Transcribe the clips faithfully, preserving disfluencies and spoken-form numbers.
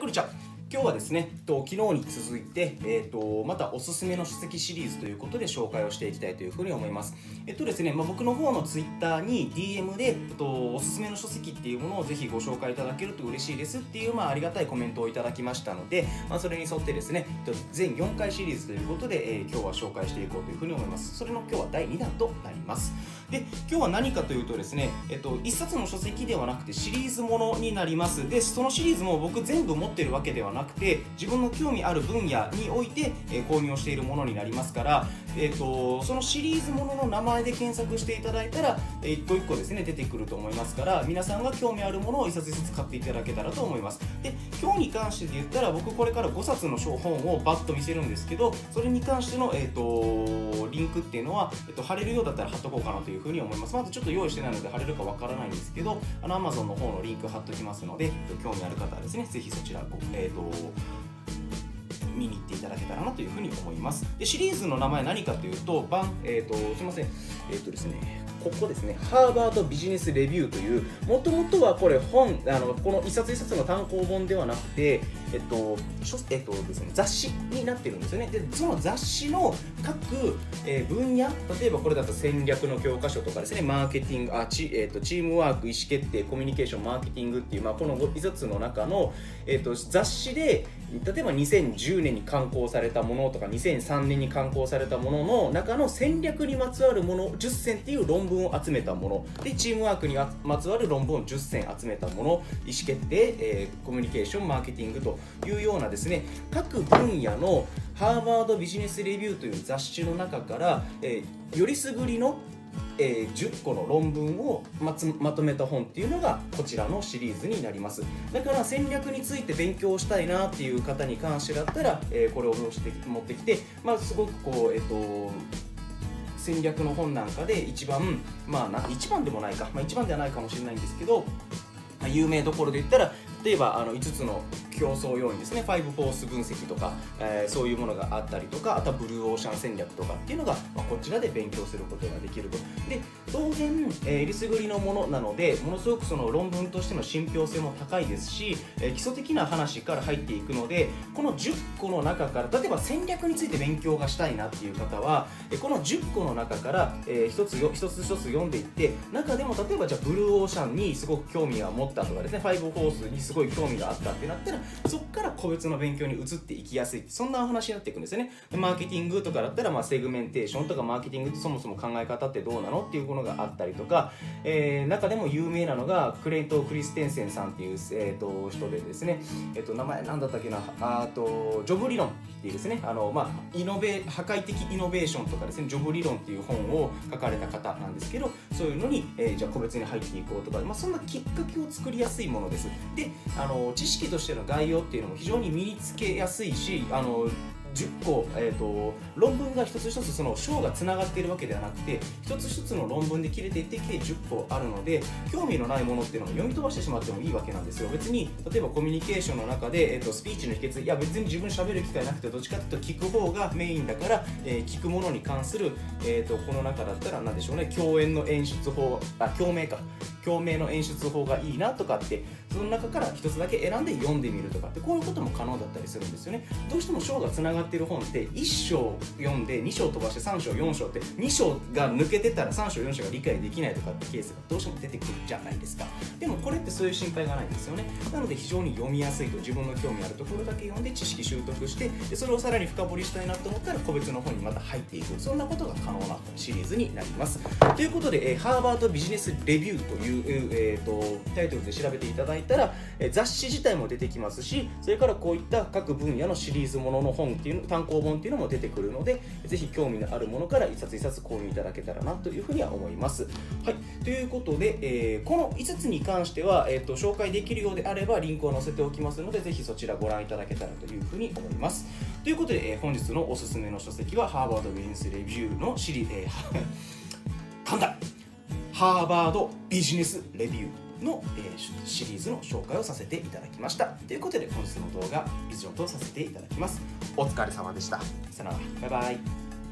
こんにちは。今日はですね、と昨日に続いて、えー、とまたおすすめの書籍シリーズということで紹介をしていきたいというふうに思います。えっとですね、まあ、僕の方のツイッターに ディーエム で、えっと、おすすめの書籍っていうものをぜひご紹介いただけると嬉しいですっていう、まあ、ありがたいコメントをいただきましたので、まあ、それに沿ってですね、全よんかいシリーズということで、えー、今日は紹介していこうというふうに思います。それの今日はだいにだんとなります。で、今日は何かというとですね、えっと、いっさつの書籍ではなくてシリーズものになります。で、そのシリーズも僕全部持ってるわけではなくて、自分の興味ある分野において、えー、購入をしているものになりますから、えー、とそのシリーズものの名前で検索していただいたら、えー、一個一個ですね出てくると思いますから、皆さんが興味あるものを一冊ずつ買っていただけたらと思います。で、今日に関してで言ったら、僕これからごさつの本をバッと見せるんですけど、それに関しての、えー、とリンクっていうのは、えー、と貼れるようだったら貼っとこうかなというふうに思います。まだちょっと用意してないので貼れるかわからないんですけど、あの Amazon の方のリンク貼っときますので、えー、と興味ある方はですね、ぜひそちらご、えー、と見に行っていただけたらなというふうに思います。で、シリーズの名前何かというと、バン、えー、とすみません、えっ、ー、とですね、ここですね、ハーバードビジネスレビューという、もともとはこれ本、あのこの一冊一冊の単行本ではなくて、えっとえっとですね、雑誌になってるんですよね。で、その雑誌の各、えー、分野、例えばこれだと戦略の教科書とかですね、マーケティング、あチ,、えー、とチームワーク、意思決定、コミュニケーション、マーケティングっていう、まあ、このいつつの中の、えー、と雑誌で、例えばにせんじゅうねんに刊行されたものとかにせんさんねんに刊行されたものの中の戦略にまつわるものじゅっせんっていう論文を集めたもので、チームワークにまつわる論文をじゅっせん集めたもの、意思決定、えー、コミュニケーション、マーケティングというようなですね、各分野のハーバードビジネスレビューという雑誌の中から、えー、よりすぐりのえー、じゅっこの論文を ま, つまとめた本っていうのがこちらのシリーズになります。だから戦略について勉強したいなっていう方に関してだったら、えー、これを持ってきて、まあ、すごくこう、えっと戦略の本なんかで一番、まあな一番でもないか、まあ、一番ではないかもしれないんですけど、まあ、有名どころで言ったら、例えばあのいつつの競争要因ですね、ファイブフォース分析とか、えー、そういうものがあったりとか、あとはブルーオーシャン戦略とかっていうのが、まあ、こちらで勉強することができると。で、当然、えー、えりすぐりのものなので、ものすごくその論文としての信憑性も高いですし、えー、基礎的な話から入っていくので、このじゅっこの中から、例えば戦略について勉強がしたいなっていう方は、えー、このじゅっこの中から、えー、一つよ一つ一つ読んでいって、中でも例えばじゃあブルーオーシャンにすごく興味が持ったとかですね、ファイブフォースにすごい興味があったってなったら、そこから個別の勉強に移っていきやすい、そんなお話になっていくんですよね。マーケティングとかだったら、まあ、セグメンテーションとかマーケティングってそもそも考え方ってどうなのっていうものがあったりとか、えー、中でも有名なのがクレイト・クリステンセンさんっていう、えー、と人でですね、えー、と名前なんだったっけな、あとジョブ理論っていうですね、あの、まあ、イノベ破壊的イノベーションとかですね、ジョブ理論っていう本を書かれた方なんですけど、そういうのに、えー、じゃあ個別に入っていこうとか、まあ、そんなきっかけを作りやすいものです。で、あの知識としての概要っていうのも非常に身につけやすいし、あのじゅっこ、えー、と論文が一つ一つその章がつながっているわけではなくて、一つ一つの論文で切れていって計じゅっこあるので、興味のないものっていうのも読み飛ばしてしまってもいいわけなんですよ。別に例えばコミュニケーションの中で、えー、とスピーチの秘訣、いや別に自分喋る機会なくて、どっちかというと聞く方がメインだから、えー、聞くものに関する、えー、とこの中だったら何でしょうね、共演の演出法、あ共鳴か共鳴の演出法がいいなとかって、その中から一つだけ選んで読んでみるとかって、こういうことも可能だったりするんですよね。どうしても章がつながっている本っていっ章読んでに章飛ばしてさん章よん章って、に章が抜けてたらさん章よん章が理解できないとかってケースがどうしても出てくるじゃないですか。でもこれってそういう心配がないんですよね。なので非常に読みやすいと、自分の興味あるところだけ読んで知識習得して、でそれをさらに深掘りしたいなと思ったら個別の本にまた入っていく、そんなことが可能なシリーズになります。ということで、えー、ハーバードビジネスレビューという、えー、とタイトルで調べていただいたら、えー、雑誌自体も出てきますし、それからこういった各分野のシリーズものの本っていう単行本っていうのも出てくるので、ぜひ興味のあるものから一冊一冊購入いただけたらなというふうには思います。はい、ということで、えー、このいつつに関しては、えー、と紹介できるようであればリンクを載せておきますので、ぜひそちらご覧いただけたらというふうに思います。ということで、えー、本日のおすすめの書籍はハーバードビジネスレビューのシリーズ、えー、噛んだハーバードビジネスレビューの、えー、シリーズの紹介をさせていただきました。ということで、本日の動画以上とさせていただきます。お疲れ様でした。さよなら、バイバイ。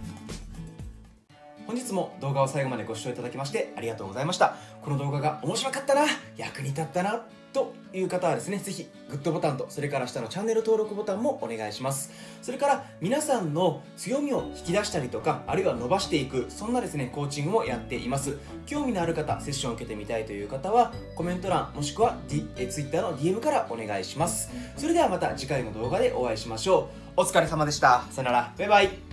本日も動画を最後までご視聴いただきましてありがとうございました。この動画が面白かったな、役に立ったな、 という方はですね、ぜひグッドボタンと、それから下のチャンネル登録ボタンもお願いします。それから皆さんの強みを引き出したりとか、あるいは伸ばしていく、そんなですね、コーチングもやっています。興味のある方、セッションを受けてみたいという方は、コメント欄、もしくは、D、え Twitter の ディーエム からお願いします。それではまた次回の動画でお会いしましょう。お疲れ様でした。さよなら。バイバイ。